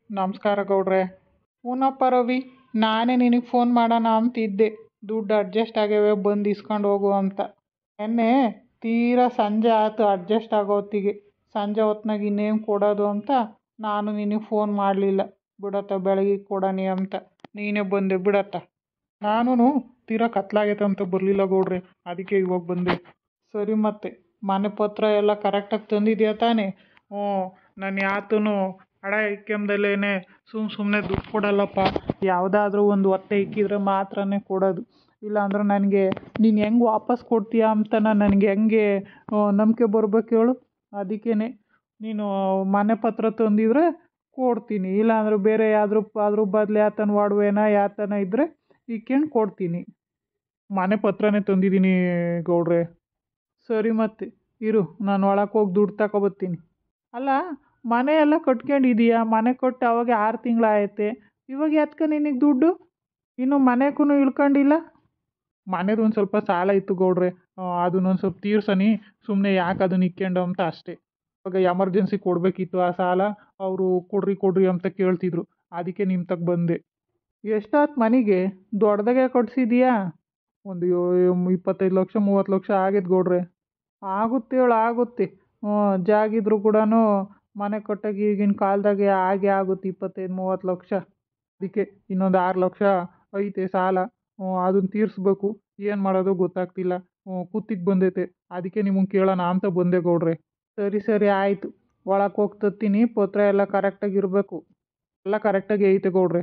ನಮಸ್ಕಾರ ಗೌಡ್ರೆ. ಹ್ಞೂನಪ್ಪ ರವಿ, ನಾನೇ ನಿನಗೆ ಫೋನ್ ಮಾಡೋಣ ಅಂತಿದ್ದೆ. ದುಡ್ಡು ಅಡ್ಜಸ್ಟ್ ಆಗ್ಯಾವೆ, ಬಂದು ಇಸ್ಕೊಂಡು ಹೋಗು ಅಂತ. ನೆನ್ನೆ ತೀರಾ ಸಂಜೆ ಆಯ್ತು ಅಡ್ಜಸ್ಟ್ ಆಗೋತ್ತಿಗೆ. ಸಂಜೆ ಹೊತ್ನಾಗ ಇನ್ನೇನು ಕೊಡೋದು ಅಂತ ನಾನು ನಿನಗೆ ಫೋನ್ ಮಾಡಲಿಲ್ಲ. ಬಿಡತ್ತ ಬೆಳಗ್ಗೆ ಕೊಡೋಣ ಅಂತ ನೀನೇ ಬಂದೆ ಬಿಡತ್ತ. ನಾನು ತೀರಾ ಕತ್ಲಾಗೈತೆ ಅಂತ ಬರಲಿಲ್ಲ ಗೌಡ್ರೆ, ಅದಕ್ಕೆ ಇವಾಗ ಬಂದೆ. ಸರಿ, ಮತ್ತೆ ಮನೆ ಪತ್ರ ಎಲ್ಲ ಕರೆಕ್ಟಾಗಿ ತಂದಿದ್ಯಾ ತಾನೇ? ಹ್ಞೂ, ನಾನು ಯಾತೂ ಹಡ ಇಕ್ಕೊಂಬದಲ್ಲೇ ಸುಮ್ಮನೆ ದುಡ್ಡು ಕೊಡಲ್ಲಪ್ಪ. ಯಾವುದಾದ್ರೂ ಒಂದು ಹೊತ್ತೆ ಇಕ್ಕಿದ್ರೆ ಮಾತ್ರನೇ ಕೊಡೋದು. ಇಲ್ಲಾಂದ್ರೆ ನನಗೆ ನೀನು ಹೆಂಗೆ ವಾಪಸ್ ಕೊಡ್ತೀಯಾ ಅಂತ ನನಗೆ ಹೆಂಗೆ ನಂಬಿಕೆ ಬರ್ಬೇಕು ಹೇಳು. ಅದಕ್ಕೇ ನೀನು ಮನೆ ಪತ್ರ ತಂದಿದ್ರೆ ಕೊಡ್ತೀನಿ, ಇಲ್ಲಾಂದ್ರೆ ಬೇರೆ ಅದ್ರ ಬದಲು ಯಾತನ ಒಡವೆನ ಯಾತನ ಇದ್ದರೆ ಇಕ್ಕೊಂಡು ಕೊಡ್ತೀನಿ. ಮನೆ ಪತ್ರನೇ ತಂದಿದ್ದೀನಿ ಗೌಡ್ರೆ. ಸರಿ, ಮತ್ತೆ ಇರು, ನಾನು ಒಳಗೆ ಹೋಗಿ ದುಡ್ಡು ತಗೊಬತ್ತೀನಿ. ಅಲ್ಲ, ಮನೆ ಎಲ್ಲ ಕಟ್ಕೊಂಡಿದೀಯಾ? ಮನೆ ಕೊಟ್ಟು ಅವಾಗ 6 ತಿಂಗಳಾಯತೆ. ಇವಾಗ ಯಾತ್ಕ ನಿನಗೆ ದುಡ್ಡು? ಇನ್ನು ಮನೆಗೂ ಇಳ್ಕೊಂಡಿಲ್ಲ? ಮನೆದು ಒಂದು ಸ್ವಲ್ಪ ಸಾಲ ಇತ್ತು ಗೌಡ್ರೆ, ಅದನ್ನೊಂದು ಸ್ವಲ್ಪ ತೀರ್ಸನಿ. ಸುಮ್ಮನೆ ಯಾಕೆ ಅದನ್ನ ಇಕ್ಕೊಂಡು ಅಂತ ಅಷ್ಟೇ. ಇವಾಗ ಎಮರ್ಜೆನ್ಸಿ ಕೊಡಬೇಕಿತ್ತು ಆ ಸಾಲ. ಅವರು ಕೊಡ್ರಿ ಅಂತ ಕೇಳ್ತಿದ್ರು, ಅದಕ್ಕೆ ನಿಮ್ಮ ತಗ ಬಂದೆ. ಎಷ್ಟಾಯ್ತು ಮನೆಗೆ? ದೊಡ್ಡದಾಗೆ ಕಟ್ಸಿದೀಯಾ? ಒಂದು 25 ಲಕ್ಷ 30 ಲಕ್ಷ ಆಗೈತೆ ಗೌಡ್ರೆ. ಆಗುತ್ತೆ ಹೇಳು, ಆಗುತ್ತೆ. ಜಾಗಿದ್ರು ಕೂಡ ಮನೆ ಕಟ್ಟೋಕೆ ಈಗಿನ ಕಾಲದಾಗೆ ಆಗುತ್ತೆ 25-30 ಲಕ್ಷ. ಅದಕ್ಕೆ ಇನ್ನೊಂದು 6 ಲಕ್ಷ ಐತೆ ಸಾಲ. ಅದನ್ನು ತೀರಿಸ್ಬೇಕು. ಏನು ಮಾಡೋದು ಗೊತ್ತಾಗ್ತಿಲ್ಲ. ಕುತ್ತಿಗೆ ಬಂದೈತೆ, ಅದಕ್ಕೆ ನಿಮಗೆ ಕೇಳೋಣ ಅಂತ ಬಂದೆ ಗೌಡ್ರೆ. ಸರಿ ಆಯಿತು, ಒಳಗೆ ಹೋಗಿ ತತ್ತೀನಿ. ಪತ್ರ ಎಲ್ಲ ಕರೆಕ್ಟಾಗಿರಬೇಕು. ಎಲ್ಲ ಕರೆಕ್ಟಾಗಿ ಐತೆ ಗೌಡ್ರೆ.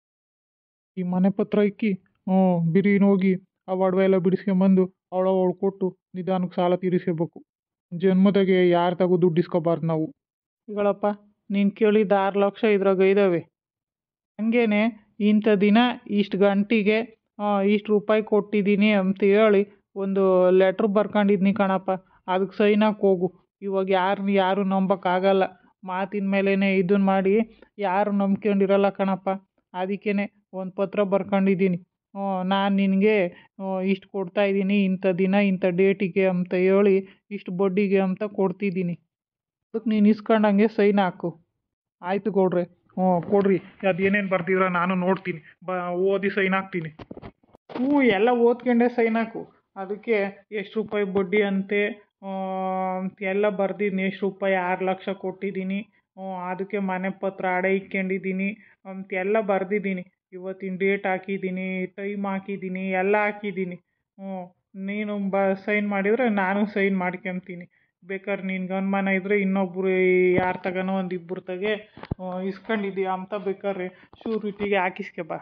ಈ ಮನೆ ಪತ್ರ ಇಕ್ಕಿ ಬಿರಿನ ಹೋಗಿ ಆ ಒಡವೆ ಎಲ್ಲ ಬಿಡಿಸ್ಕೊಂಬಂದು ಅವಳು ಕೊಟ್ಟು ನಿಧಾನಕ್ಕೆ ಸಾಲ ತೀರಿಸ್ಕೋಬೇಕು. ಜನ್ಮದಾಗೆ ಯಾರ ತಗೋ ದುಡ್ಡು ಇಸ್ಕೋಬಾರ್ದು ನಾವು. ಈಗಳಪ್ಪ, ನೀನು ಕೇಳಿದ 6 ಲಕ್ಷ ಇದ್ರಾಗ ಇದ್ದಾವೆ. ಹಂಗೇನೆ ಇಂಥ ದಿನ ಇಷ್ಟು ಗಂಟೆಗೆ ಇಷ್ಟು ರೂಪಾಯಿ ಕೊಟ್ಟಿದ್ದೀನಿ ಅಂತ ಹೇಳಿ ಒಂದು ಲೆಟ್ರ್ ಬರ್ಕೊಂಡಿದ್ನಿ ಕಣಪ್ಪ. ಅದಕ್ಕೆ ಸೈನ್ ಹಾಕಿ ಹೋಗು. ಇವಾಗ ಯಾರು ನಂಬೋಕ್ಕಾಗಲ್ಲ. ಮಾತಿನ ಮೇಲೇ ಇದನ್ನು ಮಾಡಿ ಯಾರು ನಂಬ್ಕೊಂಡಿರಲ್ಲ ಕಣಪ್ಪ. ಅದಕ್ಕೇ ಒಂದು ಪತ್ರ ಬರ್ಕೊಂಡಿದ್ದೀನಿ. ನಾನು ನಿನಗೆ ಇಷ್ಟು ಕೊಡ್ತಾಯಿದ್ದೀನಿ, ಇಂಥ ದಿನ ಇಂಥ ಡೇಟಿಗೆ ಅಂತ ಹೇಳಿ ಇಷ್ಟು ಬಡ್ಡಿಗೆ ಅಂತ ಕೊಡ್ತಿದ್ದೀನಿ. ಅದಕ್ಕೆ ನೀನು ಇಸ್ಕೊಂಡಂಗೆ ಸೈನ್ ಹಾಕು. ಆಯಿತು ಗೌಡ್ರೆ. ಕೊಡ್ರಿ, ಅದು ಏನೇನು ಬರ್ದಿರ ನಾನು ನೋಡ್ತೀನಿ. ಓದಿ ಸೈನ್ ಹಾಕ್ತೀನಿ. ಎಲ್ಲ ಓದ್ಕೊಂಡೆ ಸೈನ್ ಹಾಕು. ಅದಕ್ಕೆ ಎಷ್ಟು ರೂಪಾಯಿ ಬಡ್ಡಿ ಅಂತೆ ಎಲ್ಲ ಬರ್ದಿದ್ದೀನಿ. ಎಷ್ಟು ರೂಪಾಯಿ 6 ಲಕ್ಷ ಕೊಟ್ಟಿದ್ದೀನಿ, ಅದಕ್ಕೆ ಮನೆ ಪತ್ರ ಅಡೆ ಇಕ್ಕೊಂಡಿದ್ದೀನಿ ಅಂತೆಲ್ಲ ಬರ್ದಿದ್ದೀನಿ. ಇವತ್ತಿನ ಡೇಟ್ ಹಾಕಿದ್ದೀನಿ, ಟೈಮ್ ಹಾಕಿದ್ದೀನಿ, ಎಲ್ಲ ಹಾಕಿದ್ದೀನಿ. ನೀನು ಸೈನ್ ಮಾಡಿದರೆ ನಾನು ಸೈನ್ ಮಾಡ್ಕೊತೀನಿ. ಬೇಕಾದ್ರೆ ನಿನ್ಗೆ ಅನುಮಾನ ಇದ್ದರೆ ಇನ್ನೊಬ್ಬರು ಯಾರ ತಗನೋ ಒಂದು ಇಬ್ಬರು ತಗೆ ಇಸ್ಕೊಂಡಿದ್ದೀಯಾ ಅಂತ ಬೇಕಾದ್ರೆ ಶ್ಯೂರಿಟಿಗೆ ಹಾಕಿಸ್ಕೊಬಾ.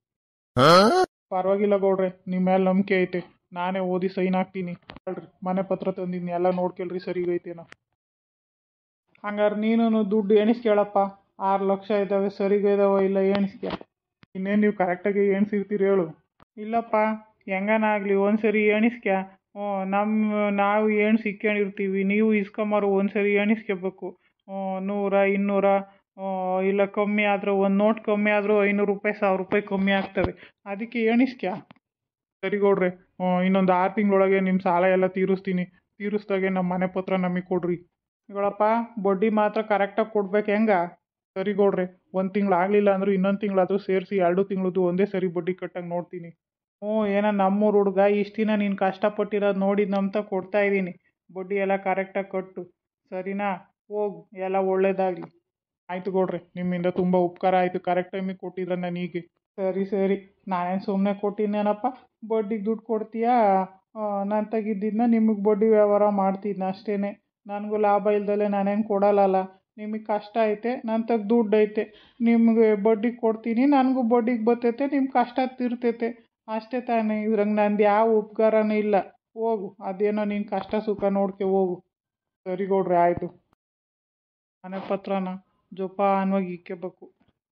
ಪರವಾಗಿಲ್ಲ ಗೌಡ್ರೆ, ನಿಮ್ಮ ಮೇಲೆ ನಂಬಿಕೆ ಐತೆ. ನಾನೇ ಓದಿ ಸೈನ್ ಹಾಕ್ತೀನಿ. ಹೇಳ್ರಿ, ಮನೆ ಪತ್ರ ತಂದಿದ್ದೀನಿ, ಎಲ್ಲ ನೋಡ್ಕೊಳ್ರಿ ಸರಿಗೈತೇನೋ. ಹಂಗಾರೆ ನೀನು ದುಡ್ಡು ಎಣಿಸ್ಕೇಳಪ್ಪ. 6 ಲಕ್ಷ ಇದ್ದಾವೆ, ಸರಿಗಿದಾವ ಇಲ್ಲ ಎಣಿಸ್ಕೆ. ಇನ್ನೇನು ನೀವು ಕರೆಕ್ಟಾಗಿ ಎಣಿಸಿರ್ತೀರಿ ಹೇಳು. ಇಲ್ಲಪ್ಪ, ಹೆಂಗನಾಗಲಿ ಒಂದು ಸರಿ ಎಣಿಸ್ಕೆ. ನಾವು ಎಣ್ಸಿ ಇಕ್ಕೊಂಡಿರ್ತೀವಿ, ನೀವು ಇಸ್ಕೊಂಬಾರು ಒಂದು ಸರಿ ಎಣಿಸ್ಕೋಬೇಕು. 100 200 ಇಲ್ಲ ಕಮ್ಮಿ ಆದರೂ, ಒಂದು ನೋಟ್ ಕಮ್ಮಿ ಆದರೂ 500 ರೂಪಾಯಿ 1000 ರೂಪಾಯಿ ಕಮ್ಮಿ ಆಗ್ತವೆ. ಅದಕ್ಕೆ ಎಣಿಸ್ಕ್ಯಾ. ಸರಿ ಗೌಡ್ರೆ, ಇನ್ನೊಂದು 6 ತಿಂಗಳೊಳಗೆ ನಿಮ್ಮ ಸಾಲ ಎಲ್ಲ ತೀರಿಸ್ದಾಗೆ ನಮ್ಮ ಮನೆ ಪತ್ರ ನಮಗೆ ಕೊಡ್ರಿ. ಇಗಳಪ್ಪ, ಬಡ್ಡಿ ಮಾತ್ರ ಕರೆಕ್ಟಾಗಿ ಕೊಡ್ಬೇಕು. ಹೆಂಗ? ಸರಿ ಗೌಡ್ರೆ, 1 ತಿಂಗಳು ಆಗಲಿಲ್ಲ ಅಂದರೂ ಇನ್ನೊಂದು ತಿಂಗಳಾದರೂ ಸೇರಿಸಿ 2 ತಿಂಗಳದ್ದು ಒಂದೇ ಸರಿ ಬಡ್ಡಿ ಕಟ್ಟಂಗೆ ನೋಡ್ತೀನಿ. ಏನೋ ನಮ್ಮೂರು ಹುಡುಗ ಇಷ್ಟು ದಿನ ನೀನು ಕಷ್ಟಪಟ್ಟಿರೋದು ನೋಡಿದ್ನಂತ ಕೊಡ್ತಾಯಿದ್ದೀನಿ. ಬಡ್ಡಿ ಎಲ್ಲ ಕರೆಕ್ಟಾಗಿ ಕಟ್ಟು, ಸರಿನಾ? ಹೋಗು, ಎಲ್ಲ ಒಳ್ಳೇದಾಗಲಿ. ಆಯಿತು ಗೌಡ್ರೆ, ನಿಮ್ಮಿಂದ ತುಂಬ ಉಪಕಾರ ಆಯಿತು. ಕರೆಕ್ಟ್ ಟೈಮಿಗೆ ಕೊಟ್ಟಿದ್ರೆ ನನಗೆ. ಸರಿ, ನಾನೇನು ಸುಮ್ಮನೆ ಕೊಟ್ಟಿನೇನಪ್ಪ. ಬಡ್ಡಿಗೆ ದುಡ್ಡು ಕೊಡ್ತೀಯಾ? ನಾನು ತೆಗಿದ್ದಿದ್ದನ್ನ ನಿಮಗೆ ಬಡ್ಡಿ ವ್ಯವಹಾರ ಮಾಡ್ತಿದ್ನ ಅಷ್ಟೇ. ನನಗೂ ಲಾಭ ಇಲ್ದಲೆ ನಾನೇನು ಕೊಡಲ್ಲಲ್ಲ. ನಿಮಗೆ ಕಷ್ಟ ಐತೆ, ನನ್ನ ತಗ ದುಡ್ಡು ಐತೆ. ನಿಮಗೆ ಬಡ್ಡಿಗೆ ಕೊಡ್ತೀನಿ, ನನಗೂ ಬಡ್ಡಿಗೆ ಬರ್ತೈತೆ, ನಿಮ್ಮ ಕಷ್ಟ ತೀರ್ತೈತೆ. ಅಷ್ಟೇ ತಾನೇ. ಇದ್ರಾಗ ನಂದು ಯಾವ ಉಪಕಾರನೂ ಇಲ್ಲ. ಹೋಗು, ಅದೇನೋ ನಿನ್ನ ಕಷ್ಟ ಸುಖ ನೋಡ್ಕೆ ಹೋಗು. ಸರಿ ಗೌಡ್ರೆ, ಆಯಿತು. ಮನೆ ಪತ್ರನ ಜೋಪಾನವಾಗಿ ಇಕ್ಕೋಬೇಕು.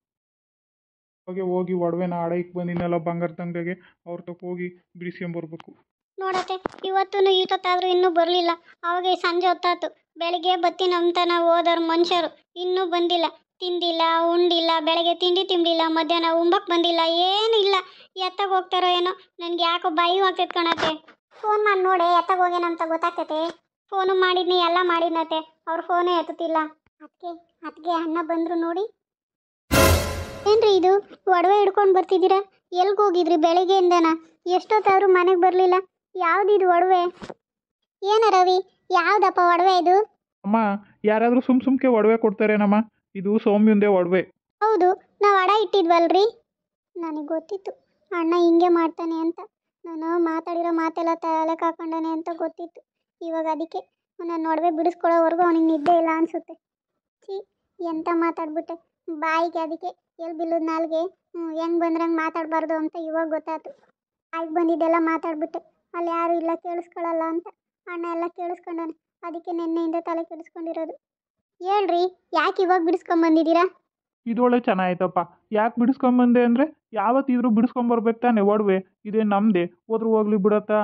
ಹೋಗಿ ಒಡವೆನ ಅಡ ಇಕ್ಕೆ ಬಂದಿದ್ದೆಲ್ಲ ಬಂಗಾರದ ಅಂಗಡಿಗೆ ಅವ್ರ ತಕ್ಕ ಹೋಗಿ ಬಿಡಿಸ್ಕೊಂಬರ್ಬೇಕು. ನೋಡತ್ತೆ, ಇವತ್ತೂ ಈಟೊತ್ತಾದರೂ ಇನ್ನೂ ಬರಲಿಲ್ಲ. ಅವಾಗ ಸಂಜೆ ಹೊತ್ತಾತು. ಬೆಳಿಗ್ಗೆ ಬತ್ತೀನಿ ಅಂತ ನಾವು ಹೋದವ್ರು ಮನುಷ್ಯರು ಇನ್ನೂ ಬಂದಿಲ್ಲ. ತಿಂದಿಲ್ಲ, ಉಂಡಿಲ್ಲ, ಬೆಳಗ್ಗೆ ತಿಂಡಿಲ್ಲ, ಮಧ್ಯಾಹ್ನ ಉಂಬಕ್ಕೆ ಬಂದಿಲ್ಲ, ಏನಿಲ್ಲ. ಎತ್ತಾಗ ಹೋಗ್ತಾರೋ ಏನೋ. ನನಗೆ ಯಾಕೋ ಭಯ ಆಗ್ತೈತೆ ಕಣತ್ತೆ. ಫೋನ್ ಮಾಡಿ ನೋಡಿ, ಎತ್ತಾಗ ಹೋಗೇನಂತ ಗೊತ್ತಾಗ್ತೈತೆ. ಫೋನು ಮಾಡಿದ್ನಿ, ಎಲ್ಲ ಮಾಡಿದ್ನತ್ತೆ. ಅವ್ರ ಫೋನೇ ಎತ್ತುತ್ತಿಲ್ಲ. ಅದಕ್ಕೆ ಅಣ್ಣ ಬಂದರು ನೋಡಿ. ಏನ್ರಿ ಇದು ಒಡವೆ ಹಿಡ್ಕೊಂಡು ಬರ್ತಿದ್ದೀರಾ? ಎಲ್ಗೆ ಹೋಗಿದ್ರಿ ಬೆಳಿಗ್ಗೆಯಿಂದನ? ಎಷ್ಟೊತ್ತಾದ್ರೂ ಮನೆಗೆ ಬರಲಿಲ್ಲ. ಯಾವ್ದಿದು ಒಡವೆ? ಏನ ರವಿ, ಯಾವ್ದಪ್ಪ ಒಡವೆ ಇದು? ಅಮ್ಮ, ಯಾರಾದರೂ ಸುಮ್ಕೆ ಒಡವೆ ಕೊಡ್ತಾರೇನಮ್ಮ? ಇದು ಸೌಮ್ಯಂದೇ ಒಡವೆ. ಹೌದು, ನಾವು ಅಡ ಇಟ್ಟಿದ್ವಲ್ರಿ. ನನಗೆ ಗೊತ್ತಿತ್ತು ಅಣ್ಣ ಹಿಂಗೆ ಮಾಡ್ತಾನೆ ಅಂತ. ನಾನು ಮಾತಾಡಿರೋ ಮಾತೆಲ್ಲ ತಲೆ ಹಾಕೊಂಡಾನೆ ಅಂತ ಗೊತ್ತಿತ್ತು. ಇವಾಗ ಅದಕ್ಕೆ ನಾನು ಒಡವೆ ಬಿಡಿಸ್ಕೊಳ್ಳೋವರೆಗೂ ಅವನಿಗೆ ನಿದ್ದೆ ಇಲ್ಲ ಅನಿಸುತ್ತೆ. ಛೀ, ಎಂತ ಮಾತಾಡ್ಬಿಟ್ಟೆ ಬಾಯಿಗೆ. ಅದಕ್ಕೆ ಎಲ್ಲಿ ಬಿಲ್ಲದ ನಾಲ್ಗೆ ಹೆಂಗೆ ಬಂದ್ರಂಗೆ ಮಾತಾಡಬಾರ್ದು ಅಂತ ಇವಾಗ ಗೊತ್ತಾಯ್ತು. ಬಾಯಿಗೆ ಬಂದಿದ್ದೆಲ್ಲ ಮಾತಾಡ್ಬಿಟ್ಟೆ. ಅಲ್ಲಿ ಯಾರು ಇಲ್ಲ ಕೇಳಿಸ್ಕೊಳ್ಳಲ್ಲ ಅಂತ. ಅಣ್ಣ ಎಲ್ಲ ಕೇಳಿಸ್ಕೊಂಡಾನೆ. ಅದಕ್ಕೆ ನಿನ್ನೆಯಿಂದ ತಲೆ ಕೆಡಿಸ್ಕೊಂಡಿರೋದು. ಹೇಳ್ರಿ, ಯಾಕೆ ಇವಾಗ ಬಿಡಿಸ್ಕೊಂಬಂದಿದ್ದೀರಾ? ಇದೊಳ್ಳೆ ಚೆನ್ನಾಯ್ತಪ್ಪ. ಯಾಕೆ ಬಿಡಿಸ್ಕೊಂಬಂದೆ ಅಂದರೆ, ಯಾವತ್ತಿದ್ರೂ ಬಿಡಿಸ್ಕೊಂಬರ್ಬೇಕು ತಾನೆ ಒಡವೆ. ಇದೇ ನಮ್ಮದೇ, ಹೋದ್ರೂ ಹೋಗ್ಲಿ ಬಿಡತ್ತಾ,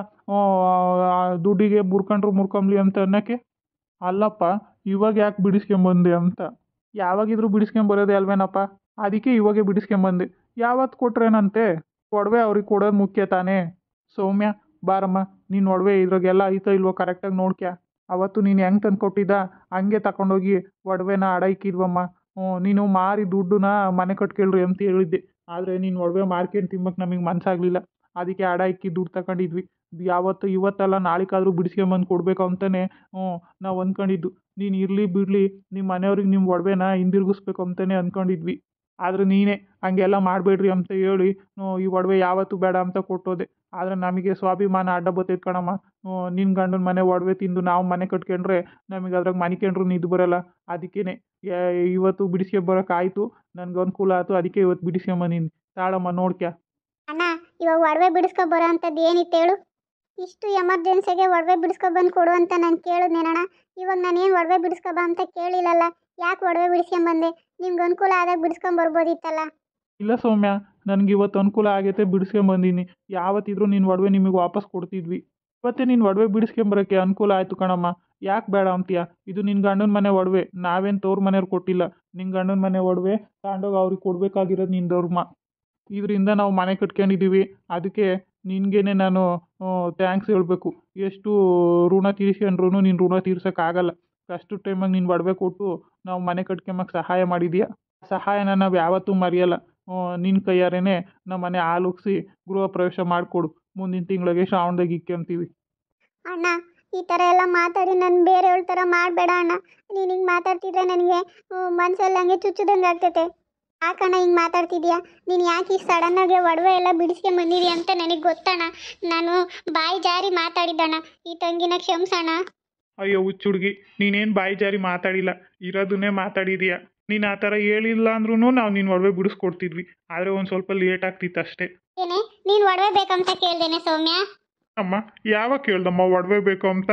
ದುಡ್ಡಿಗೆ ಮುರ್ಕೊಂಬ್ಲಿ ಅಂತ ಅನ್ನೋಕ್ಕೆ. ಅಲ್ಲಪ್ಪ, ಇವಾಗ ಯಾಕೆ ಬಿಡಿಸ್ಕೊಂಬಂದೆ ಅಂತ. ಯಾವಾಗಿದ್ರೂ ಬಿಡಿಸ್ಕೊಂಬರೋದೇ ಅಲ್ವೇನಪ್ಪ. ಅದಕ್ಕೆ ಇವಾಗೆ ಬಿಡಿಸ್ಕೊಂಬಂದೆ. ಯಾವತ್ತು ಕೊಟ್ರೇನಂತೆ ಒಡವೆ, ಅವ್ರಿಗೆ ಕೊಡೋದು ಮುಖ್ಯ ತಾನೇ. ಸೌಮ್ಯ, ಬಾರಮ್ಮ, ನೀನು ಒಡವೆ ಇದ್ರಾಗೆಲ್ಲ ಐತೋ ಇಲ್ವೋ ಕರೆಕ್ಟಾಗಿ ನೋಡ್ಕ್ಯಾ. ಅವತ್ತು ನೀನು ಹೆಂಗೆ ತಂದು ಕೊಟ್ಟಿದ್ದ ಹಂಗೆ ತಗೊಂಡೋಗಿ ಒಡವೆನ ಅಡ ಇಕ್ಕಿದ್ವಮ್ಮ. ನೀನು ಮಾರಿ ದುಡ್ಡನ್ನ ಮನೆ ಕಟ್ಕೊಳ್ರಿ ಅಂತ ಹೇಳಿದ್ದೆ. ಆದರೆ ನೀನು ಒಡವೆ ಮಾರ್ಕೊಂಡು ತಿಂಬಕ್ಕೆ ನಮಗೆ ಮನಸ್ಸಾಗಲಿಲ್ಲ. ಅದಕ್ಕೆ ಅಡ ಇಕ್ಕಿ ದುಡ್ಡು ತಗೊಂಡಿದ್ವಿ. ಇವತ್ತಲ್ಲ ನಾಳೆಗಾದ್ರೂ ಬಿಡಿಸ್ಕೊಂಬಂದು ಕೊಡಬೇಕು ಅಂತಲೇ ನಾವು ಅಂದ್ಕೊಂಡಿದ್ದು. ನೀನು ಇರಲಿ ಬಿಡಲಿ, ನಿಮ್ಮ ಮನೆಯವ್ರಿಗೆ ನಿಮ್ಮ ಒಡವೆನ ಹಿಂದಿರುಗಿಸ್ಬೇಕು ಅಂತಲೇ ಅಂದ್ಕೊಂಡಿದ್ವಿ. ಆದರೆ ನೀನೇ ಹಂಗೆಲ್ಲ ಮಾಡಬೇಡ್ರಿ ಅಂತ ಹೇಳಿ ಈ ಒಡವೆ ಯಾವತ್ತೂ ಬೇಡ ಅಂತ ಕೊಟ್ಟೋದೆ. ಆದರೆ ನಮಗೆ ಸ್ವಾಭಿಮಾನ ಅಡ್ಡ ಬರ್ತೈತೆ ಕಣಮ್ಮ. ನಿನ್ನ ಗಂಡನ ಮನೆ ಒಡವೆ ತಿಂದು ನಾವು ಮನೆ ಕಟ್ಕೊಂಡ್ರೆ ನಮಗೆ ಅದ್ರಾಗ ಮನಿಕೊಂಡ್ರು ನಿದ್ದು ಬರೋಲ್ಲ. ಅದಕ್ಕೇ ಇವತ್ತು ಬಿಡಿಸ್ಕೊಂಬರೋಕ್ಕಾಯ್ತು. ನನಗೆ ಅನುಕೂಲ ಆಯಿತು, ಅದಕ್ಕೆ ಇವತ್ತು ಬಿಡಿಸ್ಕೊಂಬಂದಿನಿ. ತಾಳಮ್ಮ ನೋಡ್ಕ್ಯಾ. ಅಣ್ಣ, ಇವಾಗ ಒಡವೆ ಬಿಡಿಸ್ಕೊಬರೋ ಅಂಥದ್ದು ಏನಿತ್ತು ಹೇಳು? ಇಷ್ಟು ಎಮರ್ಜೆನ್ಸಿಗೆ ಒಡವೆ ಬಿಡಿಸ್ಕೊಬಂದು ಕೊಡು ಅಂತ ನಾನು ಕೇಳಿದ್ನೇನಣ್ಣ. ಇವಾಗ ನಾನೇನು ಒಡವೆ ಬಿಡಿಸ್ಕೊಬ ಅಂತ ಕೇಳಿಲ್ಲಲ್ಲ. ಯಾಕೆ ಒಡವೆ ಬಿಡಿಸ್ಕೊಂಬಂದೆ? ನಿಮ್ಗೆ ಅನುಕೂಲ ಆದಾಗ ಬಿಡಿಸ್ಕೊಂಬರ್ಬೋದಿತ್ತಲ್ಲ. ಇಲ್ಲ ಸೌಮ್ಯ, ನನಗೆ ಇವತ್ತು ಅನುಕೂಲ ಆಗೈತೆ, ಬಿಡಿಸ್ಕೊಂಬಂದಿನಿ. ಯಾವತ್ತಿದ್ರೂ ನಿನ್ನ ಒಡವೆ ನಿಮಗೆ ವಾಪಸ್ ಕೊಡ್ತಿದ್ವಿ. ಇವತ್ತೇ ನಿನ್ನ ಒಡವೆ ಬಿಡಿಸ್ಕೊಂಬರೋಕ್ಕೆ ಅನುಕೂಲ ಆಯಿತು ಕಣಮ್ಮ. ಯಾಕೆ ಬೇಡ ಅಂತೀಯ? ಇದು ನಿನ್ನ ಗಂಡನ ಮನೆ ಒಡವೆ, ನಾವೇನು ತವ್ರ ಮನೆಯವ್ರು ಕೊಟ್ಟಿಲ್ಲ. ನಿನ್ನ ಗಂಡನ ಮನೆ ಒಡವೆ ತಗೊಂಡೋಗಿ ಅವ್ರಿಗೆ ಕೊಡಬೇಕಾಗಿರೋದು ನಿನ್ನ ಧರ್ಮ. ಇದರಿಂದ ನಾವು ಮನೆ ಕಟ್ಕೊಂಡಿದ್ದೀವಿ. ಅದಕ್ಕೆ ನಿನಗೇನೆ ನಾನು ಥ್ಯಾಂಕ್ಸ್ ಹೇಳಬೇಕು. ಎಷ್ಟು ಋಣ ತೀರಿಸ್ಕೊಂಡ್ರು ನಿನ್ನ ಋಣ ತೀರ್ಸೋಕ್ಕಾಗಲ್ಲ. ಕಷ್ಟದ ಟೈಮಾಗ ನೀನು ಒಡವೆ ಕೊಟ್ಟು ನಾವು ಮನೆ ಕಟ್ಕೊಂಬಕ್ಕೆ ಸಹಾಯ ಮಾಡಿದೀಯ. ಸಹಾಯನ ನಾವು ಯಾವತ್ತೂ ಮರೆಯಲ್ಲ. ನಿನ್ನ ಕೈಯಾರೇನೆ ನಮ್ಮ ಮನೆ ಹಾಲುಗ್ಸಿ ಗೃಹ ಪ್ರವೇಶ ಮಾಡಿಕೊಡು. ಮುಂದಿನ ತಿಂಗಳಿಗೆ ಶ್ರಾವಣದಾಗ ಇಕ್ಕೊಂತೀವಿ. ಅಣ್ಣ, ಈ ಥರ ಎಲ್ಲ ಮಾತಾಡಿ ನಾನು ಬೇರೆಯವ್ರ ಥರ ಮಾಡಬೇಡ ಅಣ್ಣ. ನೀನು ಹಿಂಗೆ ಮಾತಾಡ್ತಿದ್ರೆ ನನಗೆ ಮನಸ್ಸಲ್ಲಿ ಹಂಗೆ ಚುಚ್ಚುದಂಗೆ ಆಗ್ತೈತೆ. ಯಾಕಣ್ಣ ಹಿಂಗೆ ಮಾತಾಡ್ತಿದ್ಯಾ? ನೀನು ಯಾಕೆ ಈ ಸಡನ್ನಾಗಿ ಒಡವೆ ಎಲ್ಲ ಬಿಡಿಸ್ಕೊಂಬಂದಿದ್ಯಾ ಅಂತ ನನಗೆ ಗೊತ್ತಣ್ಣ. ನಾನು ಬಾಯಿ ಜಾರಿ ಮಾತಾಡಿದ್ದಣ್ಣ. ಈ ತಂಗಿನ ಕ್ಷಮಿಸೋಣ. ಅಯ್ಯೋ ಹುಚ್ಚುಡ್ಗಿ, ನೀನೇನು ಬಾಯಿ ಜಾರಿ ಮಾತಾಡಿಲ್ಲ, ಇರೋದನ್ನೇ ಮಾತಾಡಿದೀಯ. ನೀನು ಆ ಥರ ಹೇಳಿಲ್ಲ ಅಂದ್ರೂ ನಾವು ನಿನ್ನ ಒಡವೆ ಬಿಡಿಸ್ಕೊಡ್ತಿದ್ವಿ. ಆದರೆ ಒಂದು ಸ್ವಲ್ಪ ಲೇಟ್ ಆಗ್ತಿತ್ತು ಅಷ್ಟೇ. ಏನೇ, ನೀನು ಒಡವೆ ಬೇಕಂತ ಕೇಳ್ದೇನೆ ಸೌಮ್ಯ? ಅಮ್ಮ, ಯಾವಾಗ ಕೇಳ್ದಮ್ಮ ಒಡವೆ ಬೇಕು ಅಂತ?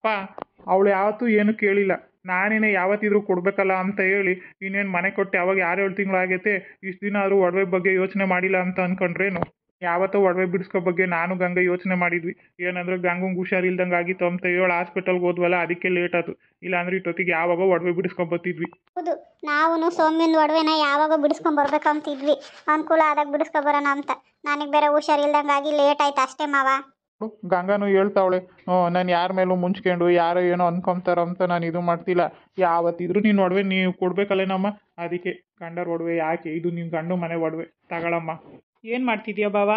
ಅವಳು ಯಾವತ್ತೂ ಏನು ಕೇಳಿಲ್ಲ. ನಾನೇನೆ ಯಾವತ್ತಿದ್ರೂ ಕೊಡಬೇಕಲ್ಲ ಅಂತ ಹೇಳಿ ಇನ್ನೇನು ಮನೆ ಕೊಟ್ಟು ಯಾವಾಗ 6-7 ತಿಂಗಳಾಗೈತೆ. ಇಷ್ಟು ದಿನ ಆದರೂ ಒಡವೆ ಬಗ್ಗೆ ಯೋಚನೆ ಮಾಡಿಲ್ಲ ಅಂತ ಅಂದ್ಕೊಂಡ್ರೇನು? ಯಾವತ್ತೋ ಒಡವೆ ಬಿಡಿಸ್ಕೋ ಬಗ್ಗೆ ನಾನು ಗಂಗ ಯೋಚನೆ ಮಾಡಿದ್ವಿ. ಏನಂದ್ರೆ ಗಂಗಂಗೆ ಹುಷಾರಿಲ್ದಂಗೆ ಆಗಿತ್ತು ಅಂತ ಹೇಳಿ ಹಾಸ್ಪಿಟಲ್ಗೆ ಹೋದ್ವಲ್ಲ, ಅದಕ್ಕೆ ಲೇಟ್ ಆಯ್ತು. ಇಲ್ಲಾಂದ್ರೆ ಇಷ್ಟೊತ್ತಿಗೆ ಯಾವಾಗ ಒಡವೆ ಬಿಡಿಸ್ಕೊಂಬತ್ತಿದ್ವಿ. ಹೌದು, ನಾವು ಸೌಮ್ಯನ ಒಡವೆನ ಯಾವಾಗ ಬಿಡಿಸ್ಕೊಂಬರ್ಬೇಕಂತಿದ್ವಿ. ಅನುಕೂಲ ಆದಾಗ ಬಿಡಿಸ್ಕೊಬರೋಣ ಅಂತ. ನನಗೆ ಬೇರೆ ಹುಷಾರಿಲ್ದಂಗೆ ಆಗಿ ಲೇಟ್ ಆಯ್ತು ಅಷ್ಟೇ ಮಾವ. ಗಂಗಾನು ಹೇಳ್ತಾವಳೆ, ನಾನು ಯಾರ ಮೇಲೂ ಮುಂಚ್ಕೊಂಡು ಯಾರೋ ಏನೋ ಅನ್ಕೊಂತಾರ ಅಂತ ನಾನು ಇದು ಮಾಡ್ತಿಲ್ಲ. ಯಾವತ್ತಿದ್ರೂ ನಿನ್ನ ಒಡವೆ ನೀವು ಕೊಡ್ಬೇಕಲ್ಲೇನಮ್ಮ. ಅದಕ್ಕೆ ಗಂಡರ ಒಡವೆ ಯಾಕೆ, ಇದು ನಿಮ್ಮ ಗಂಡು ಮನೆ ಒಡವೆ ತಗೊಳಮ್ಮ. ಏನು ಮಾಡ್ತಿದ್ಯಾ ಬಾವಾ?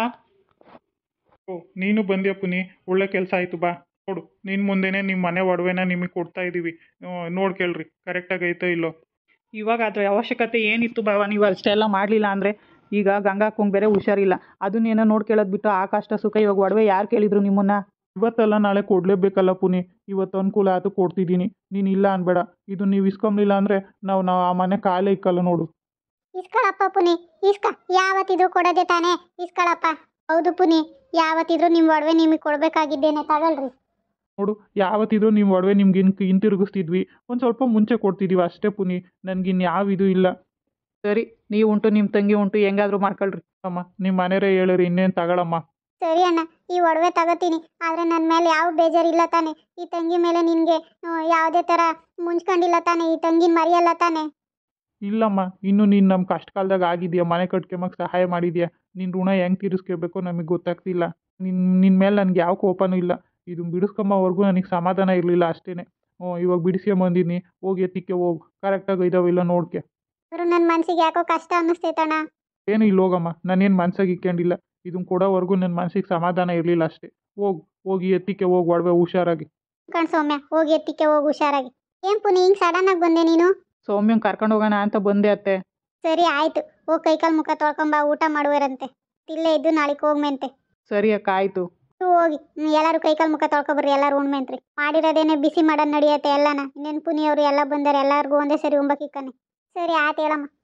ನೀನು ಬಂದ್ಯಾ ಪುನಿ, ಒಳ್ಳೆ ಕೆಲಸ ಆಯಿತು. ಬಾ ನೋಡು, ನಿನ್ನ ಮುಂದೆನೇ ನಿಮ್ಮ ಮನೆ ಒಡವೆನ ನಿಮಗೆ ಕೊಡ್ತಾ ಇದ್ದೀವಿ. ನೋಡ್ಕೇಳ್ರಿ ಕರೆಕ್ಟಾಗಿ ಐತೋ ಇಲ್ಲೋ. ಇವಾಗ ಅದ್ರ ಅವಶ್ಯಕತೆ ಏನಿತ್ತು ಬಾವ? ನೀವು ಅಷ್ಟೆಲ್ಲ ಮಾಡಲಿಲ್ಲ ಅಂದರೆ ಈಗ ಗಂಗಾಕ್ಕಂಗೆ ಬೇರೆ ಹುಷಾರಿಲ್ಲ. ಅದನ್ನೇನೋ ನೋಡ್ಕೊಳ್ಳೋದು ಬಿಟ್ಟು ಆ ಕಷ್ಟ ಸುಖ ಇವಾಗ ಒಡವೆ ಯಾರು ಕೇಳಿದ್ರು ನಿಮ್ಮನ್ನ? ಇವತ್ತೆಲ್ಲ ನಾಳೆ ಕೊಡಲೇಬೇಕಲ್ಲ ಪುನಿ. ಇವತ್ತು ಅನುಕೂಲ ಆಯಿತು ಕೊಡ್ತಿದ್ದೀನಿ, ನೀನು ಇಲ್ಲ ಅನ್ಬೇಡ. ಇದು ನೀವು ಇಸ್ಕೊಂಬಿಲ್ಲ ಅಂದರೆ ನಾವು ಆ ಮನೆ ಕಾಲೇ ಇಕ್ಕಲ್ಲ ನೋಡು. ಇಸ್ಕೊಳಪ್ಪ ಪುನಿ, ಯಾವತ್ತಿದ್ರು ಕೊಡೋದೆ ತಾನೇ, ಇಸ್ಕೊಳಪ್ಪ. ಹೌದು ಪುನಿ, ಯಾವತ್ತಿದ್ರು ನಿಮ್ಮ ಒಡವೆ ನಿಮಗೆ ಕೊಡಬೇಕಾಗಿದ್ದೇನೆ, ತಗೊಳ್ರಿ. ನೋಡು, ಯಾವತ್ತಿದ್ರೂ ನಿಮ್ಮ ಒಡವೆ ನಿಮ್ಗೆ ಹಿಂತಿರುಗಿಸ್ತಿದ್ವಿ. ಒಂದು ಸ್ವಲ್ಪ ಮುಂಚೆ ಕೊಡ್ತಿದ್ದೀವಿ ಅಷ್ಟೇ ಪುನಿ. ನನಗಿನ್ನು ಯಾವ ಇದು ಇಲ್ಲ. ಸರಿ, ನೀವು ಉಂಟು ನಿಮ್ಮ ತಂಗಿ ಉಂಟು, ಹೆಂಗಾದ್ರೂ ಮಾಡ್ಕೊಳ್ರಿ. ಅಮ್ಮ, ನಿಮ್ಮ ಮನೆಯವರೇ ಹೇಳಿರಿ, ಇನ್ನೇನು ತಗೊಳಮ್ಮ. ಸರಿ ಅಣ್ಣ, ಈ ಒಡವೆ ತಗೋತೀನಿ. ಆದರೆ ನನ್ನ ಮೇಲೆ ಯಾವ ಬೇಜಾರಿಲ್ಲ ತಾನೆ? ಈ ತಂಗಿ ಮೇಲೆ ನಿನಗೆ ಯಾವುದೇ ಥರ ಮುಂಚ್ಕೊಂಡಿಲ್ಲ ತಾನೆ? ಈ ತಂಗಿನ ಮರೆಯಲ್ಲ ತಾನೆ? ಇಲ್ಲಮ್ಮ, ಇನ್ನು ನೀನು ನಮ್ಮ ಕಷ್ಟ ಕಾಲದಾಗ ಆಗಿದೆಯಾ, ಮನೆ ಕಟ್ಕೊಂಬಕ್ಕೆ ಸಹಾಯ ಮಾಡಿದ್ಯಾ. ನಿನ್ನ ಋಣ ಹೆಂಗೆ ತೀರಿಸ್ಕೋಬೇಕೋ ನಮಗೆ ಗೊತ್ತಾಗ್ತಿಲ್ಲ. ನಿನ್ನ ಮೇಲೆ ನನಗೆ ಯಾವ ಕೋಪನೂ ಇಲ್ಲ. ಇದು ಬಿಡಿಸ್ಕೊಂಬೋವರೆಗೂ ನನಗೆ ಸಮಾಧಾನ ಇರಲಿಲ್ಲ ಅಷ್ಟೇ. ಇವಾಗ ಬಿಡಿಸ್ಕೊಂಬಂದಿನಿ, ಹೋಗಿ ಎತ್ತಿಕ್ಕೆ ಹೋಗು. ಕರೆಕ್ಟಾಗಿ ಇದಾವಿಲ್ಲ ನೋಡ್ಕೆ. ಆದರೂ ನನ್ನ ಮನಸ್ಸಿಗೆ ಯಾಕೋ ಕಷ್ಟ ಅನ್ನಿಸ್ತೈತಣ್ಣ. ಏನು ಇಲ್ಲಿ ಹೋಗಮ್ಮ, ನಾನೇನು ಮನ್ಸಾಗಿ ಇಕ್ಕೊಂಡಿಲ್ಲ. ಇದನ್ನ ಕೊಡೋವರೆಗೂ ನನ್ನ ಮನ್ಸಿಗೆ ಸಮಾಧಾನ ಇರಲಿಲ್ಲ ಅಷ್ಟೇ. ಹೋಗಿ ಎತ್ತಿಕೆ ಹೋಗಿ ಒಡವೆ ಹುಷಾರಾಗಿ. ಕಣ್ ಸೌಮ್ಯ, ಹೋಗಿ ಎತ್ತಿಕ್ಕೆ ಹೋಗಿ ಹುಷಾರಾಗಿ. ಏನು ಪುನಿ ಹಿಂಗೆ ಸಡನ್ನಾಗಿ ಬಂದೆ ನೀನು? ಸೌಮ್ಯಂಗೆ ಕರ್ಕೊಂಡು ಹೋಗೋಣ ಅಂತ ಬಂದೆ ಅತ್ತೆ. ಸರಿ ಆಯಿತು, ಹೋಗಿ ಕೈಕಾಲು ಮುಖ ತೊಳ್ಕೊಂಬ, ಊಟ ಮಾಡುವರಂತೆ. ಇಲ್ಲೇ ಇದ್ದು ನಾಳೆಗೆ ಹೋಗ್ಮೆಂತೆ. ಸರಿ ಅಕ್ಕ ಆಯಿತು. ಹೋಗಿ ಎಲ್ಲರೂ ಕೈಕಾಲು ಮುಖ ತೊಳ್ಕೊಬರ್ರಿ, ಎಲ್ಲರೂ ಉಣ್ಮೆಂತ್ರಿ. ಮಾಡಿರೋದೇನೆ ಬಿಸಿ ಮಾಡೋದು ನಡೆಯತ್ತೆ ಎಲ್ಲನ. ಇನ್ನೇನು ಪುನಿಯವರು ಎಲ್ಲ ಬಂದಾರೆ, ಎಲ್ಲರಿಗೂ ಒಂದೇ ಸರಿ ಉಂಬಕ್ಕಿಕ್ಕನೆ. ಸರಿ ಆಯ್ತು ಹೇಳಮ್ಮ.